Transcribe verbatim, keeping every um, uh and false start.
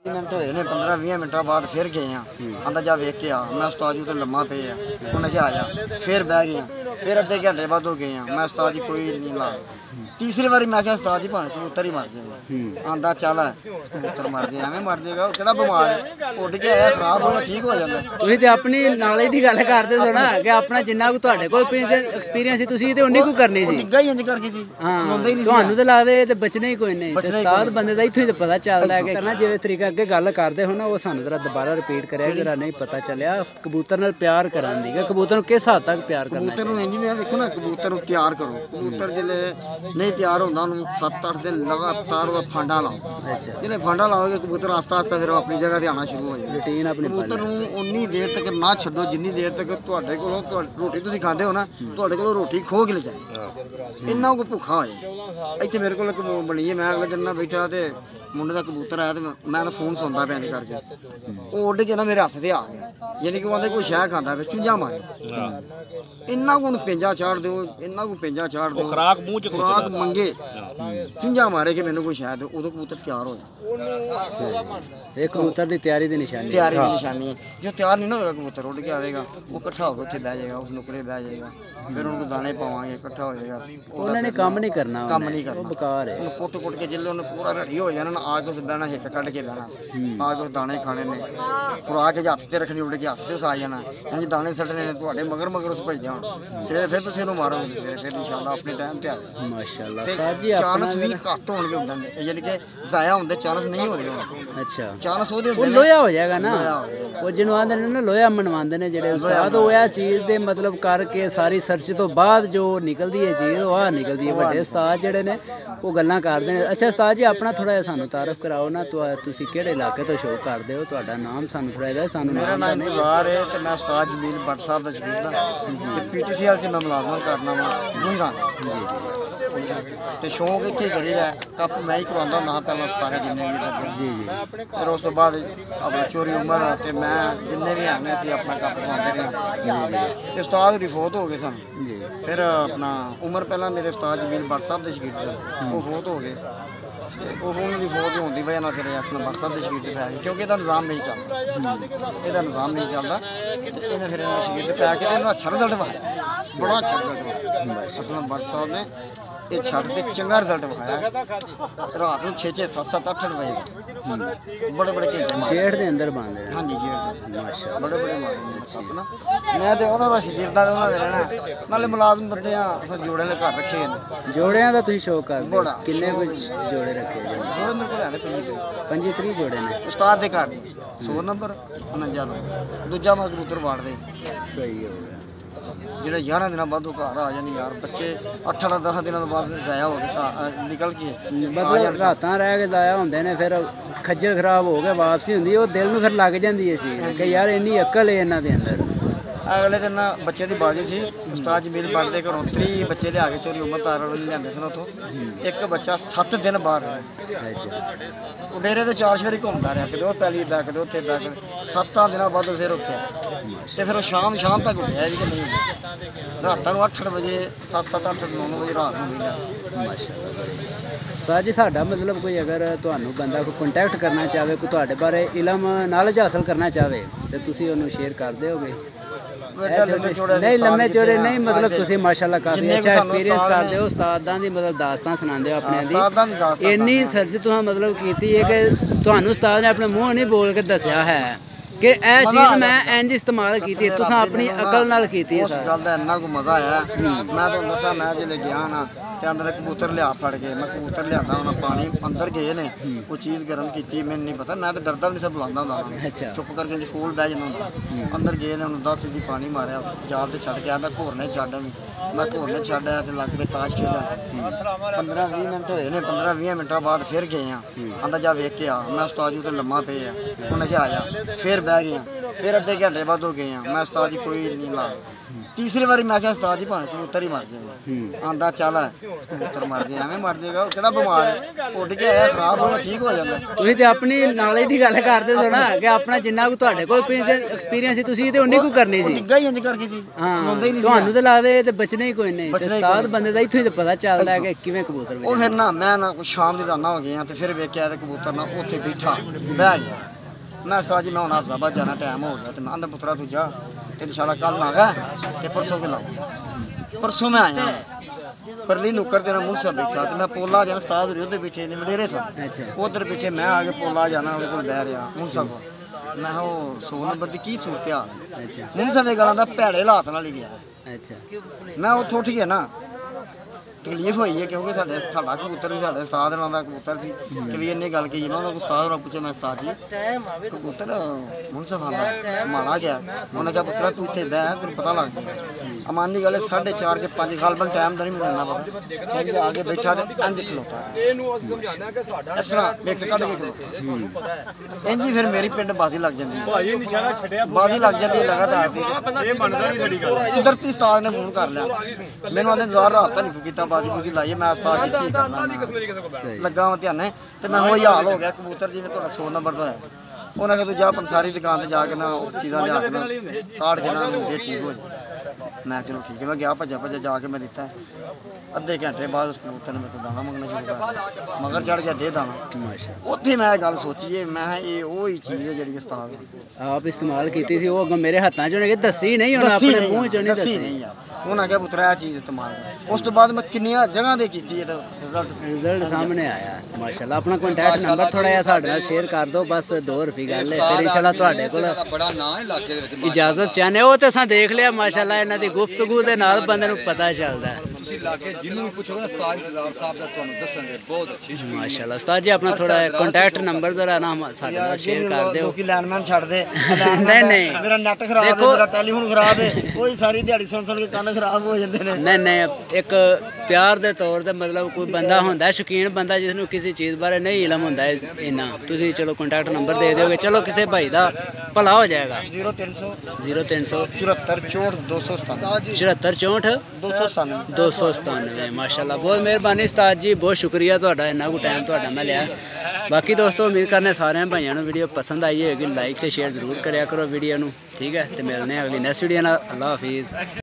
Minute होए ने पंद्रह बीस मिनट बाद फिर गए हैं आंदा जा वेख के आ मैं उस्ताद जी तो लम्मा पे है उन्हें क्या आया फिर बह गए फिर अद्धे घंटे बाद हो गए हैं मैं उस्ताद जी कोई नहीं ला तीसरी बारी मैं क्या उस्ताद जी भावें कबूतर ही मर जाए आंदा चल कबूतर मर जाए एवं मर जाएगा किहड़ा बीमार है उड़ के आया खराब हो ठीक हो जाता ਤੁਸੀਂ ਤੇ ਆਪਣੀ ਨੌਲੇਜ ਦੀ ਗੱਲ ਕਰਦੇ ਹੋ ਨਾ ਕਿ ਆਪਣਾ ਜਿੰਨਾ ਕੁ ਤੁਹਾਡੇ ਕੋਲ ਐਕਸਪੀਰੀਅੰਸ ਸੀ ਤੁਸੀਂ ਤੇ ਉਨੀ ਕੁ ਕਰਨੀ ਸੀ ਨਿੱਗਾ ਹੀ ਇੰਜ ਕਰਕੇ ਸੀ ਸੁਣਦਾ ਹੀ ਨਹੀਂ ਤੁਹਾਨੂੰ ਤਾਂ ਲੱਗਦਾ ਇਹ ਤੇ ਬਚਣਾ ਹੀ ਕੋਈ ਨਹੀਂ ਤੇ ਉਸਤਾਦ ਬੰਦੇ ਦਾ ਇੱਥੋਂ ਹੀ ਤਾਂ ਪਤਾ ਚੱਲਦਾ ਹੈ ਕਿ ਕਰਨਾ ਜਿਵੇਂ ਤਰੀਕਾ ਅੱਗੇ ਗੱਲ ਕਰਦੇ ਹੋ ਨਾ ਉਹ ਸਾਨੂੰ ਜ਼ਰਾ ਦੁਬਾਰਾ ਰਿਪੀਟ ਕਰਿਆ ਜਰਾ ਨਹੀਂ ਪਤਾ ਚੱਲਿਆ ਕਬੂਤਰ ਨਾਲ ਪਿਆਰ ਕਰਨ ਦੀ ਕਿ ਕਬੂਤਰ ਨੂੰ ਕਿਸ ਹੱਦ ਤੱਕ ਪਿਆਰ ਕਰਨਾ ਕਬੂਤਰ ਨੂੰ ਇੰਜ ਨਹੀਂ ਵੇਖੋ ਨਾ ਕਬੂਤਰ ਨੂੰ ਤਿਆਰ ਕਰੋ ਕਬੂਤਰ ਜਿਹੜੇ ਨਹੀਂ ਤਿਆਰ ਹੁੰਦਾ ਉਹਨੂੰ ਸੱਤ ਅੱਠ ਦਿਨ ਲਗਾਤਾਰ ਉਹਦਾ ਫਾਂਡਾ ਲਾਓ ਅੱਛਾ ਜਿਹਨੇ ਫਾਂਡਾ ਲਾਓਗੇ ਕਬੂਤਰ ਆਸਤਾ ਆਸਤਾ ਫਿਰ ਆਪਣੀ ਜਗ੍ਹਾ ਤੇ ਆਉਣਾ ਸ਼ੁਰੂ ਹੋ ਜਾਏਗਾ ਰੂਟੀਨ ਆਪਣੀ ਕਬੂਤਰ ਨੂੰ ਉਨੀ ਦੇਰ ਤੱਕ ਨਾ ਛੱਡੋ ਜਿੰਨੀ ਦੇਰ ਤੱਕ ਤੁਹਾਡੇ ਕੋਲੋਂ ਰੋਟੀ ਤੁਸੀਂ ਖਾਂਦੇ ਹੋ ਨਾ ਤੁਹਾਡੇ ਕੋਲੋਂ ਰੋਟੀ ਖੋਹ ਕੇ ਲੈ ਜਾਏ ਇੰਨਾ ਕੋਈ ਭੁੱਖਾ ਹੋ ਜਾਏ ਇੱਥੇ ਮੇਰੇ ਕੋਲ ਇੱਕ ਬਣੀ ਹੈ ਮੈਂ ਅਗਲੇ ਦਿਨ ਨਾ ਬੈਠਾ ਤੇ ਮੁੰਡੇ ਦਾ ਕਬੂਤਰ ਆਇਆ ਤੇ ਮੈਂ ਉਹਦਾ ਫੋਨ ਸੁਣਦਾ ਪਿਆ ਇੰਜ ਕਰਕੇ ਉਹ ਉੱਡ ਕੇ ਨਾ ਮੇਰੇ ਹੱਥ ਤੇ ਆ ਗਿਆ ਯਾਨੀ ਕਿ ਉਹਦੇ ਕੋਈ ਸ਼ਹਿ ਖਾਂਦਾ ਪਿਆ ਚੁੰਝਾ ਮਾਰੇ ਇੰਨਾ ਕੁ ਪਿੰਜਾ ਚਾੜ ਦਿਓ ਇੰਨਾ ਕੁ ਪਿੰਜਾ ਚਾੜ ਦਿਓ ਖੁਰਾਕ ਮੂੰਹ ਚ ਖੁਰਾਕ ਮੰਗੇ ਚੁੰਝਾ ਮਾਰੇ ਕਿ ਮੈਨੂੰ ਕੋਈ ਸ਼ਹਿ ਦਿਓ ਉਦੋਂ ਕਬੂਤਰ ਤਿਆਰ ਹੋ ਜਾਏ ਇਹ ਕਬੂਤਰ ਦੀ ਤਿਆਰੀ ਦੀ ਨਿਸ਼ਾਨੀ ਤਿਆਰੀ ਦੀ ਨਿਸ਼ਾਨੀ ਹੈ ਜੋ ਤਿਆਰ ਨਹੀਂ ਨਾ ਹੋਏਗਾ ਕਬੂਤਰ ਉੱਡ ਕੇ ਆਵੇਗਾ ਉਹ ਇਕੱਠਾ ਹੋ ਕੇ ਉੱਥੇ ਬਹਿ ਜਾਏਗਾ ਉਸ ਨੁਕਰੇ ਬਹਿ ਜਾਏਗਾ ਫਿਰ ਉਹਨੂੰ ਦਾਣੇ ਪਾਵਾਂਗੇ ਇਕੱਠਾ ਹੋ ਜਾਏਗਾ ਉਹਨਾਂ ਨੇ ਕੰਮ ਨਹੀਂ ਕਰਨਾ ਕੰਮ ਨਹੀਂ ਕਰਨਾ ਉਹ ਬੇਕਾਰ ਹੈ ਉਹਨੂੰ ਕੁੱਟ ਕੁੱਟ ਕੇ ਜਿੱਲੇ ਉਹਨੇ ਪੂਰਾ ਰੜੀ ਹੋ ਜਾਣਾ ਆ ਕੇ ਉਸ ਬਹਿਣਾ ਹਿੱਕ ਕੱਢ ਕੇ ਬਹਿਣਾ ਆ ਕੇ ਦਾਣੇ ਖਾਣੇ ਨੇ ਖੁਰਾਕ ਹੱਥ ਤੇ ਰੱਖਣੀ ਉੱਡ ਕੇ ਹੱਥ ਤੇ ਸਾ ਜਾਣਾ ਇੰਜ ਦਾਣੇ ਸੱਟਣੇ ਨੇ ਤੁਹਾਡੇ ਮਗਰ ਮਗਰ ਉਸ ਭੱਜ ਜਾਣ ਸਵੇਰੇ ਫਿਰ ਤੁਸੀਂ ਇਹਨੂੰ ਮਾਰੋਗੇ ਸਵੇਰੇ ਫਿਰ ਇਨਸ਼ਾਅੱਲਾ ਆਪਣੇ ਟਾਈਮ ਤੇ ਆ ਜਾਏ ਮਾਸ਼ਾਅੱਲਾ ਤੇ ਉਸਤਾਦ ਜੀ ਚਾਂਸ ਵੀ ਘੱਟ ਹੋਣਗੇ ਹੁੰਦੇ ਨੇ ਯਾਨੀ ਕਿ ਜ਼ਾਇਆ ਹੁੰਦੇ ਚਾਂਸ ਨਹੀਂ ਹੋ ਰਹੇ ਹੁਣ ਅੱਛਾ ਚਾਂਸ ਉਹਦੇ ਉਹ ਹੁੰਦੇ ਨੇ ਲੋਹਾ ਹੋ ਜਾਏਗਾ ਨਾ ਉਹ ਜਿਹਨੂੰ ਆਂਦੇ ਨੇ ਨਾ ਲੋਹਾ ਮਨਵਾਉਂਦੇ ਨੇ ਜਿਹੜੇ ਉਸਤਾਦ ਉਹ ਇਹ ਚੀਜ਼ ਦੇ ਮਤਲਬ ਕਰਕੇ ਸਾਰੀ ਸਰਚ ਤੋਂ ਬਾਅਦ ਜੋ ਨਿਕਲਦੀ ਹੈ ਚੀਜ਼ ਉਹ ਆ ਨਿਕਲਦੀ ਹੈ ਵੱਡੇ ਉਸਤਾਦ ਜਿਹੜੇ ਨੇ ਉਹ ਗੱਲਾਂ ਕਰਦੇ ਨੇ ਅੱਛਾ ਉਸਤਾਦ ਜੀ ਆਪਣਾ ਥੋੜਾ ਜਿਹਾ ਸਾਨੂੰ ਤਾਰਫ ਕਰਾਓ ਨਾ ਤੁਸੀਂ ਕਿਹੜੇ ਇਲਾਕੇ ਤੋਂ ਸ਼ੋਅ ਕਰਦੇ ਹੋ ਤੁਹਾਡਾ ਨਾਮ ਸਾਨੂੰ ਥੋੜਾ ਜਿਹਾ ਸਾਨੂੰ ਮੇਰਾ ਨਾਮ ਇੰਤਜ਼ਾਰ ਹੈ ਤੇ ਮੈਂ ਉਸਤਾਦ ਜਮੀਲ ਭੱਟ ਸਾਹਿਬ ਦਾ ਸ਼ਗੀਰਦ ਹਾਂ ਤੇ ਪੀਟੀਸੀ ਐਲ 'ਚ ਮੈਂ ਮੁਲਾਜ਼ਮਤ ਕਰਨਾ ਵਾਂ ਗੁੰਝਾਂ ਜੀ ਜੀ ਤੇ ਸ਼ੌਂਕ ਇੱਥੇ ਕਰੀ ਹੈ ਕੱਪ ਮੈਂ ਹੀ ਕਰਵਾਉਂਦਾ ਨਾ ਪਹਿਲਾਂ ਸਾਰੇ ਜਿੰਨੇ ਵੀ ਲੱਗੇ ਜੀ ਜੀ ਫਿਰ ਉਸ ਤੋਂ ਬਾਅਦ ਆਪਣਾ ਚੋਰੀ ਉਮਰ ਤੇ ਮੈਂ ਜਿੰਨੇ ਵੀ ਆਨੇ ਅਸੀਂ ਆਪਣਾ ਕੱਪ ਪਾਉਂਦੇ ਰਹੇ ਤੇ ਉਸਤਾਦ ਦੀ ਫੌਤ ਹੋ ਗਏ ਸਨ ਜੀ ਫਿਰ ਆਪਣਾ ਉਮਰ ਪਹਿਲਾਂ ਮੇਰੇ ਉਸਤਾਦ ਜਮੀਲ ਭੱਟ ਸਾਹਿਬ ਦੇ ਸ਼ਗੀਰਦ ਸਨ ਉਹ ਫੌਤ ਹੋ ਗਏ ਤੇ ਉਹ ਉਹਨਾਂ ਦੀ ਫੌਤ ਹੋਣ ਦੀ ਵਜ੍ਹਾ ਨਾਲ ਫਿਰ ਅਸਲ ਭੱਟ ਸਾਹਿਬ ਦੇ ਸ਼ਗੀਰਦ ਪੈ ਗਏ ਕਿਉਂਕਿ ਇਹਦਾ ਨਿਜ਼ਾਮ ਨਹੀਂ ਚੱਲਦਾ ਇਹਦਾ ਨਿਜ਼ਾਮ ਨਹੀਂ ਚੱਲਦਾ ਤੇ ਇਹਨੇ ਫਿਰ ਇਹਨਾਂ ਸ਼ਗੀਰਦ ਪੈ ਕੇ ਇਹਦਾ ਅੱਛਾ ਰਿਜ਼ਲਟ ਪਾਇਆ ਬੜਾ ਅੱਛਾ ਰਿਜ਼ਲਟ ਅਸਲ ਭੱਟ ਸਾਹਿਬ ਨੇ ਇਹ ਛੱਡ ਤੇ ਚੰਗਾ ਰਿਜ਼ਲਟ ਵਿਖਾਇਆ ਰਾਤ ਨੂੰ ਛੇ ਛੇ ਸੱਤ ਸੱਤ ਅੱਠ ਅੱਠ ਵਜੇ ਬੜੇ ਬੜੇ ਘੰਟੇ ਜੇਠ ਦੇ ਅੰਦਰ ਬੰਦੇ ਨੇ ਹਾਂਜੀ ਜੀ ਮਾਸ਼ਾਅੱਲਾ ਬੜੇ ਬੜੇ ਮਾਰੇ ਆਪਣਾ ਮੈਂ ਤੇ ਉਹਨਾਂ ਦਾ ਸ਼ਗੀਰਦਾਂ ਦੇ ਉਹਨਾਂ ਦੇ ਰਹਿਣਾ ਨਾਲੇ ਮੁਲਾਜ਼ਮ ਬੰਦੇ ਆ ਅਸੀਂ ਜੋੜਿਆਂ ਦੇ ਘਰ ਰੱਖੇ ਨੇ ਜੋੜਿਆਂ ਦਾ ਤੁਸੀਂ ਸ਼ੌਕ ਕਰਦੇ ਕਿੰਨੇ ਕੁ ਜੋੜੇ ਰੱਖੇ ਜੀ ਜੋੜੇ ਮੇਰੇ ਕੋਲ ਹੈ ਪੰਜੀ ਤੇ ਪੰਜੀ ਤੀਹ ਜੋੜੇ ਨੇ ਉਸਤਾਦ ਦੇ ਘਰ ਸੌ ਨੰਬਰ ਉਨੰਜਾ ਨੰਬਰ ਦੂਜਾ ਮੈਂ ਕਬੂਤਰ ਵਾੜਦੇ ਸਹੀ ਹੋ ਗਿਆ ਜਿਹੜੇ ਗਿਆਰਾਂ ਦਿਨਾਂ ਬਾਅਦ ਉਹ ਘਰ ਆ ਜਾਂਦੇ ਯਾਰ ਬੱਚੇ ਅੱਠ ਅੱਠ ਦਸ ਦਿਨਾਂ ਤੋਂ ਬਾਅਦ ਜ਼ਾਇਆ ਹੋ ਕੇ ਘਰ ਨਿਕਲ ਕੇ ਮਤਲਬ ਰਾਤਾਂ ਰਹਿ ਕੇ ਜ਼ਾਇਆ ਹੁੰਦੇ ਨੇ ਫਿਰ ਖੱਜਲ ਖਰਾਬ ਹੋ ਕੇ ਵਾਪਸੀ ਹੁੰਦੀ ਉਹ ਦਿਲ ਨੂੰ ਫਿਰ ਲੱਗ ਜਾਂਦੀ ਹੈ ਚੀਜ਼ ਕਿ ਯਾਰ ਇੰਨੀ ਅਕਲ ਹੈ ਇਹਨਾਂ ਦੇ ਅੰਦਰ ਅਗਲੇ ਦਿਨ ਬੱਚੇ ਦੀ ਬਾਜੀ ਸੀ ਉਸਤਾਦ ਜਮੀਲ ਭੱਟ ਦੇ ਘਰੋਂ ਤੀਹ ਬੱਚੇ ਲਿਆ ਕੇ ਚੋਰੀ ਉਮਰ ਤਾਰ ਵਾਲੇ ਲਿਆਂਦੇ ਸਨ ਉੱਥੋਂ ਇੱਕ ਬੱਚਾ ਸੱਤ ਦਿਨ ਬਾਹਰ ਰਿਹਾ ਉਹ ਡੇਰੇ ਤੇ ਚਾਰ ਸ਼ੇਰੀ ਘੁੰਮਦਾ ਰਿਹਾ ਕਿਤੇ ਉਹ ਪਹਿਲੀ ਬੈ ਕਿਤੇ ਉੱਥੇ ਬੈ ਕੇ ਸੱਤਾਂ ਦਿਨਾਂ ਬਾਅਦ ਫਿਰ ਉੱਥੇ ਤੇ ਫਿਰ ਉਹ ਸ਼ਾਮ ਸ਼ਾਮ ਤੱਕ ਉੱਠਿਆ ਜੀ ਕਿ ਨਹੀਂ ਰਾਤਾਂ ਨੂੰ ਅੱਠ ਅੱਠ ਵਜੇ ਸੱਤ ਸੱਤ ਅੱਠ ਨੌ ਨੌ ਵਜੇ ਰਾਤ ਨੂੰ ਵੀਂਦਾ ਮਾਸ਼ਾਅੱਲਾ ਉਸਤਾਦ ਜੀ ਸਾਡਾ ਮਤਲਬ ਕੋਈ ਅਗਰ ਤੁਹਾਨੂੰ ਬੰਦਾ ਕੋਈ ਕੰਟੈਕਟ ਕਰਨਾ ਚਾਹਵੇ ਕੋਈ ਤੁਹਾਡੇ ਬਾਰੇ ਇਲਮ ਨਾਲੇਜ ਹਾਸਲ ਕਰਨਾ ਚਾਹਵੇ ਤੇ ਤੁਸੀਂ ਉਹਨੂੰ ਸ਼ੇਅਰ ਕਰ ਦਿਓਗੇ ਨਹੀਂ ਲੰਮੇ ਚੌੜੇ ਨਹੀਂ ਮਤਲਬ ਤੁਸੀਂ ਮਾਸ਼ਾਅੱਲਾ ਕਾਫੀ ਅੱਛਾ ਐਕਸਪੀਰੀਅੰਸ ਕਰਦੇ ਹੋ ਉਸਤਾਦਾਂ ਦੀ ਮਤਲਬ ਦਾਸਤਾਨ ਸੁਣਾਉਂਦੇ ਹੋ ਆਪਣਿਆਂ ਦੀ ਇੰਨੀ ਸਰਚ ਤੁਸੀਂ ਮਤਲਬ ਕੀਤੀ ਹੈ ਕਿ ਤੁਹਾਨੂੰ ਉਸਤਾਦ ਨੇ ਆਪਣੇ ਮੂੰਹ ਨਹੀਂ ਬੋਲ ਕੇ ਦੱਸਿਆ ਹੈ ਕਿ ਇਹ ਚੀਜ਼ ਮੈਂ ਇੰਜ ਇਸਤੇਮਾਲ ਕੀਤੀ ਤੁਸੀਂ ਆਪਣੀ ਅਕਲ ਨਾਲ ਕੀਤੀ ਹੈ ਉਸ ਗੱਲ ਦਾ ਇੰਨਾ ਕੁ ਮਜ਼ਾ ਆਇਆ ਮੈਂ ਤੁਹਾਨੂੰ ਦੱਸਾਂ ਮੈਂ ਜਿਹੜੇ ਗਿਆ ਨਾ ਤੇ ਅੰਦਰ ਕਬੂਤਰ ਲਿਆ ਫੜ ਕੇ ਮੈਂ ਕਬੂਤਰ ਲਿਆਂਦਾ ਉਹਨਾਂ ਪਾਣੀ ਅੰਦਰ ਗਏ ਨੇ ਉਹ ਚੀਜ਼ ਗਰਮ ਕੀਤੀ ਮੈਨੂੰ ਨਹੀਂ ਪਤਾ ਮੈਂ ਤਾਂ ਡਰਦਾ ਵੀ ਨਹੀਂ ਸੀ ਬੁਲਾਉਂਦਾ ਹੁੰਦਾ ਅੱਛਾ ਚੁੱਪ ਕਰਕੇ ਕੋਲ ਬਹਿ ਜਾਂਦਾ ਹੁੰਦਾ ਅੰਦਰ ਗਏ ਨੇ ਉਹਨੂੰ ਦਸ ਜੀ ਪਾਣੀ ਮਾਰਿਆ ਜਾਲ ਤੇ ਛੱਡ ਕੇ ਆਂਦਾ ਘੋਰਨੇ ਛੱਡ ਮੈਂ ਘੋਰਨੇ ਛੱਡ ਆਇਆ ਤੇ ਲੱਗ ਕੇ ਤਾਸ਼ ਖੇਡਣ ਪੰਦਰਾਂ ਵੀਹ ਮਿੰਟ ਹੋਏ ਨੇ ਪੰਦਰਾਂ ਵੀਹ ਮਿੰਟਾਂ ਬਾਅਦ ਫਿਰ ਗਏ ਆ ਆਂਦਾ ਜਾ ਵੇਖ ਕੇ ਆ ਮੈਂ ਉਸਤਾਦ ਜੀ ਤੇ ਲੰਮਾ ਪਏ ਆ ਉਹਨੇ ਕਿਹਾ ਆਇਆ ਫਿਰ ਬਹਿ ਗਏ ਹਾਂ ਫਿਰ ਅੱਧੇ ਘੰਟੇ ਬਾਅਦ ਹੋ ਗਏ ਹਾਂ ਮੈਂ ਉਸਤਾਦ ਜੀ ਕੋਈ ਨਹੀਂ ਲਾ ਤੀਸਰੀ ਵਾਰੀ ਮੈਂ ਕਿਹਾ ਉਸਤਾਦ ਜੀ ਭਾਵੇਂ ਕਬੂਤਰ ਹੀ ਮਰ ਜਾਵੇ ਆਂਦਾ ਚੱਲ ਕਬੂਤਰ ਮਰ ਜਾਏ ਐਵੇਂ ਮਰ ਜਾਏਗਾ ਉਹ ਕਿਹੜਾ ਬਿਮਾਰ ਹੈ ਉੱਡ ਕੇ ਆਇਆ ਖਰਾਬ ਹੋਇਆ ਠੀਕ ਹੋ ਜਾਂਦਾ ਤੁਸੀਂ ਤੇ ਆਪਣੀ ਨੌਲੇਜ ਦੀ ਗੱਲ ਕਰਦੇ ਹੋ ਨਾ ਕਿ ਆਪਣਾ ਜਿੰਨਾ ਕੁ ਤੁਹਾਡੇ ਕੋਲ ਐਕਸਪੀਰੀਅੰਸ ਸੀ ਤੁਸੀਂ ਤੇ ਉਨੀ ਕੁ ਕਰਨੀ ਸੀ ਡਿੱਗਾ ਹੀ ਇੰਜ ਕਰਕੇ ਸੀ ਸੁਣਦਾ ਹੀ ਨਹੀਂ ਸੀ ਤੁਹਾਨੂੰ ਤਾਂ ਲੱਗਦਾ ਤੇ ਬਚਣਾ ਹੀ ਕੋਈ ਨਹੀਂ ਉਸਤਾਦ ਬੰਦੇ ਦਾ ਇੱਥੋਂ ਹੀ ਤਾਂ ਪਤਾ ਚੱਲਦਾ ਹੈ ਕਿ ਕਿਵੇਂ ਕਬੂਤਰ ਉਹ ਫਿਰ ਨਾ ਮੈਂ ਨਾ ਸ਼ਾਮ ਦੀ ਦਾਨਾ ਹੋ ਗਏ ਆ ਤੇ ਫਿਰ ਵੇਖਿਆ ਤੇ ਕਬੂਤਰ ਨਾ ਉੱਥੇ ਬੈਠਾ ਬਹਿ ਗਿਆ ਮੈਂ ਉਸਤਾਦ ਜੀ ਮੈਂ ਹੁਣ ਹਫਜ਼ਾਬਾਦ ਜਾਣਾ ਟਾਈਮ ਹੋ ਗਿਆ ਤੇ ਮੈਂ ਆਂਦਾ ਪੁੱਤਰਾ ਤੂੰ ਜਾ ਤੇ ਇਨਸ਼ਾਅੱਲਾ ਕੱਲ ਨਾ ਗਾ ਤੇ ਪਰਸੋਂ ਕੇ ਲਾਉਂਗਾ ਪਰਸੋਂ ਮੈਂ ਆਇਆ ਪਰਲੀ ਨੁੱਕਰ ਤੇ ਨਾ ਮੁਨਸਾ ਬੈਠਾ ਤੇ ਮੈਂ ਪੋਲਾ ਜਾਣਾ ਉਸਤਾਦ ਹੋਰੀ ਉਹਦੇ ਬੈਠੇ ਨੇ ਵਡੇਰੇ ਸਨ ਉਧਰ ਬੈਠੇ ਮੈਂ ਆ ਕੇ ਪੋਲਾ ਜਾਣਾ ਉਹਦੇ ਕੋਲ ਬਹਿ ਰਿਹਾ ਮੁਨਸਾ ਕੋਲ ਮੈਂ ਉਹ ਸੌ ਨੰਬਰ ਦੀ ਕੀ ਸੂਰਤ ਹਾਲ ਮੁਨਸਾ ਦੇ ਗਲਾਂ ਦਾ ਭੈੜੇ ਹਾਲਾਤ ਨਾਲ ਹੀ ਗਿਆ ਮੈਂ ਉੱਥੋਂ ਉੱਠ ਗਿਆ ਨਾ ਤਕਲੀਫ ਹੋਈ ਹੈ ਕਿਉਂਕਿ ਸਾਡੇ ਸਾਡਾ ਕਬੂਤਰ ਸੀ ਸਾਡੇ ਉਸਤਾਦ ਨਾਲ ਦਾ ਕਬੂਤਰ ਸੀ ਕਿ ਵੀ ਇੰਨੀ ਗੱਲ ਕਹੀ ਨਾ ਉਹਨਾਂ ਉਸਤਾਦ ਨਾਲ ਪੁੱਛਿਆ ਮੈਂ ਉਸਤਾਦ ਜੀ ਕਬੂਤਰ ਮੁਨਸਫ ਆਂਦਾ ਮਾੜਾ ਗਿਆ ਉਹਨੇ ਕਿਹਾ ਪੁੱਤਰਾ ਤੂੰ ਇੱਥੇ ਬਹਿ ਤੈਨੂੰ ਪਤਾ ਲੱਗ ਜਾਏਗਾ ਅਮਾਨ ਦੀ ਗੱਲ ਹੈ ਸਾਢੇ ਚਾਰ ਕੇ ਪੰਜ ਖਾਲਬਨ ਟਾਈਮ ਦਾ ਨਹੀਂ ਮੈਨੂੰ ਇੰਨਾ ਪਤਾ ਇੰਜ ਆ ਕੇ ਬੈਠਾ ਤੇ ਇੰਜ ਖਲੋਤਾ ਇਸ ਤਰ੍ਹਾਂ ਦੇਖ ਕੱਢ ਕੇ ਖਲੋਤਾ ਇੰਜ ਹੀ ਫਿਰ ਮੇਰੀ ਪਿੰਡ ਬਾਜ਼ੀ ਲੱਗ ਜਾਂਦੀ ਹੈ ਬਾਜ਼ੀ ਲੱਗ ਜਾਂਦੀ ਹੈ ਲਗਾਤਾਰ ਕੁਦਰਤੀ ਉਸਤਾਦ ਨੇ ਫੋਨ ਕਰ ਲਿਆ ਮੈਨੂੰ ਆਂਦੇ ਜ਼ਰਾ ਰਾਬਤਾ ਨਹੀਂ ਕੀਤਾ ਬਾਜੀ ਬੂਜੀ ਲਾਈਏ ਮੈਂ ਉਸਤਾਦ ਜੀ ਕੀ ਕਰਨਾ ਲੱਗਾ ਮੈਂ ਧਿਆਨੇ ਤੇ ਮੈਂ ਉਹ ਹਾਲ ਹੋ ਗਿਆ ਕਬੂਤਰ ਜਿਵੇਂ ਤੁਹਾਡਾ ਸੌ ਨੰਬਰ ਦਾ ਹੈ ਉਹਨਾਂ ਕਿਹਾ ਤੂੰ ਜਾ ਪੰਸਾਰੀ ਦੁਕਾਨ ਤੇ ਜਾ ਕੇ ਨਾ ਚੀਜ਼ਾਂ ਲਿਆ ਕੇ ਨਾ ਕਾੜ ਕੇ ਨਾ ਇਹ ਠੀਕ ਹੋ ਜਾਏ ਮੈਂ ਚਲੋ ਠੀਕ ਹੈ ਮੈਂ ਗਿਆ ਭੱਜਾ ਭੱਜਾ ਜਾ ਕੇ ਮੈਂ ਦਿੱਤਾ ਅੱਧੇ ਘੰਟੇ ਬਾਅਦ ਉਸ ਕਬੂਤਰ ਨੇ ਮੈਨੂੰ ਦਾਣਾ ਮੰਗਣਾ ਸ਼ੁਰੂ ਕਰ ਦਿੱਤਾ ਮਗਰ ਚੜ ਗਿਆ ਦੇ ਦਾਣਾ ਉੱਥੇ ਮੈਂ ਇਹ ਗੱਲ ਸੋਚੀਏ ਮੈਂ ਇਹ ਉਹ ਹੀ ਚੀਜ਼ ਹੈ ਜਿਹੜੀ ਉਸਤਾਦ ਆਪ ਇਸਤੇਮਾਲ ਕੀਤੀ ਸੀ ਉਹ ਅੱਗੇ ਮੇਰੇ ਹੱਥਾਂ 'ਚੋਂ ਨੇ ਦੱਸੀ ਨਹੀਂ ਹੁਣ ਆਪਣੇ ਮੂੰਹ 'ਚੋਂ ਨਹੀਂ ਦੱਸੀ ਨਹੀਂ ਯਾਰ ਉਹਨਾਂ ਕਿਹਾ ਪੁੱਤਰਾ ਇਹ ਚੀਜ਼ ਇਸਤੇਮਾਲ ਕਰ ਉਸ ਤੋਂ ਬਾਅਦ ਮੈਂ ਕਿੰਨੀਆਂ ਜਗ੍ਹਾ ਤੇ ਕੀਤੀ ਹੈ ਤਾਂ ਰਿਜ਼ਲਟ ਰਿਜ਼ਲਟ ਸਾਹਮਣੇ ਆਇਆ ਮਾਸ਼ਾਅੱਲਾ ਆਪਣਾ ਕੰਟੈਕਟ ਨੰਬਰ ਥੋੜਾ ਜਿਹਾ ਸਾਡੇ ਨਾਲ ਸ਼ੇਅਰ ਕਰ ਦਿਓ ਬਸ ਦੋ ਰੁਪਏ ਗੱਲ ਹੈ ਫਿਰ ਇਨਸ਼ਾਅੱਲਾ ਤੁਹਾਡੇ ਕੋਲ ਬੜਾ ਨਾਂ ਇਲਾਕੇ ਦੇ ਵਿੱਚ ਇਜਾਜ਼ਤ ਚਾਹਨੇ ਉਹ ਤੇ ਅਸਾਂ ਦੇਖ ਲਿਆ ਮਾਸ਼ਾਅੱਲਾ ਇਹਨਾਂ ਦੀ ਗੁਫ਼ਤਗੂ ਦੇ ਨਾਲ ਬੰਦੇ ਨੂੰ ਪਤਾ ਚੱਲਦਾ ਹੈ ਤੁਸੀਂ ਇਲਾਕੇ ਜਿਹਨੂੰ ਵੀ ਪੁੱਛੋਗੇ ਉਸਤਾਦ ਜਜ਼ਾਰ ਸਾਹਿਬ ਦਾ ਤੁਹਾਨੂੰ ਦੱਸਣਗੇ ਬਹੁਤ ਅੱਛੀ ਮਾਸ਼ਾਅੱਲਾ ਉਸਤਾਦ ਜੀ ਆਪਣਾ ਥੋੜਾ ਕੰਟੈਕਟ ਨੰਬਰ ਜ਼ਰਾ ਨਾ ਸਾਡੇ ਨਾਲ ਸ਼ੇਅਰ ਕਰ ਦਿਓ ਕਿ ਲਾਈਨਮੈਨ ਛੱਡ ਦੇ ਨਹੀਂ ਨਹੀਂ ਮੇਰਾ ਨੈਟ ਖਰਾਬ ਹੈ ਮੇਰਾ ਟੈਲੀਫੋਨ ਖਰਾਬ ਹੈ ਕੋਈ ਸਾਰੀ ਦਿਹਾੜੀ ਸੁਣ ਸੁਣ ਕੇ ਕੰਨ ਖਰਾਬ ਹੋ ਜਾਂਦੇ ਨੇ ਨਹੀਂ ਨਹੀਂ ਇੱਕ ਪਿਆਰ ਦੇ ਤੌਰ ਤੇ ਮਤਲਬ ਕੋਈ ਬੰਦਾ ਹੁੰਦਾ ਸ਼ੌਕੀਨ ਬੰਦਾ ਜਿਸ ਨੂੰ ਕਿਸੇ ਚੀਜ਼ ਬਾਰੇ ਨਹੀਂ ਇਲਮ ਹੁੰਦਾ ਇੰਨਾ ਤੁਸੀਂ ਚਲੋ ਕੰਟੈਕਟ ਨੰਬਰ ਦੇ ਦਿਓਗੇ ਚਲੋ ਕਿਸੇ ਭਾਈ ਦਾ ਭਲਾ ਹੋ ਜਾਏਗਾ ਜ਼ੀਰੋ ਤਿੰਨ ਸੌ ਜ਼ੀਰੋ ਤਿੰਨ ਸੌ ਚੁਹੱਤਰ ਚੌਂਹਠ ਦੋ ਸੌ ਸਤਾਨਵੇਂ ਚੁਹੱਤਰ ਚੌਂਹਠ ਦੋ ਸੌ ਸਤਾਨਵੇਂ ਦੋ ਸੌ ਸਤਾਨਵੇਂ ਮਾਸ਼ਾਅੱਲਾ ਬਹੁਤ ਮਿਹਰਬਾਨੀ ਉਸਤਾਦ ਜੀ ਬਹੁਤ ਸ਼ੁਕਰੀਆ ਤੁਹਾਡਾ ਇੰਨਾ ਕੁ ਟਾਈਮ ਤੁਹਾਡਾ ਮੈਂ ਲਿਆ ਬਾਕੀ ਦੋਸਤੋ ਉਮੀਦ ਕਰਨੇ ਸਾਰਿਆਂ ਭਾਈਆਂ ਨੂੰ ਵੀਡੀਓ ਪਸੰਦ ਆਈ ਹੋਏਗੀ ਲਾਈਕ ਤੇ ਸ਼ੇਅਰ ਜ਼ਰੂਰ ਕਰਿਆ ਕਰੋ ਵੀਡੀਓ ਨੂੰ ਠੀਕ ਹੈ ਤੇ ਮਿਲਦੇ ਹਾਂ ਅਗਲੀ ਨੈਕਸਟ ਵੀਡੀਓ ਨਾਲ ਅੱਲਾ ਹਾਫਿਜ਼।